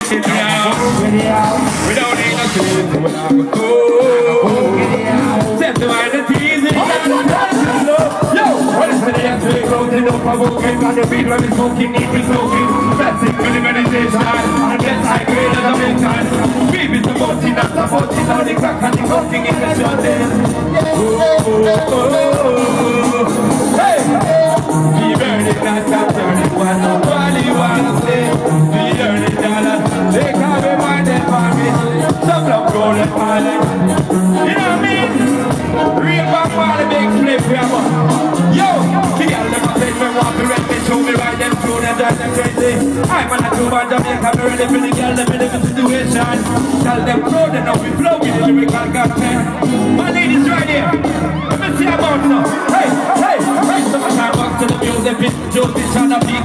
it now. We don't need no tears when I go. Set the mind and tease it. Yo, what is the dance we closing up a booking? Got the beat when we smoking, need me smoking. That's it, really meditation. And that's high grade as a big time. Baby, it's a boating, that's a boating. Now the crack and the cooking in the shortage. Hey! We burning that top 31, nobody wanna stay. We earning dollars, they can't be minded for me. Some love golden pilot. You know what I mean? Real back for the big flip, we have yo, the girl never said me want to rent me, show me why them through them, drive them crazy. I'm on a tour by Jamaica, me ready for the girl, them in the situation. Tell them flow, they know we flow with the lyrical content. My ladies right here, let me see about now. Hey, hey, hey, so much time back to the music, it's just this and a beat.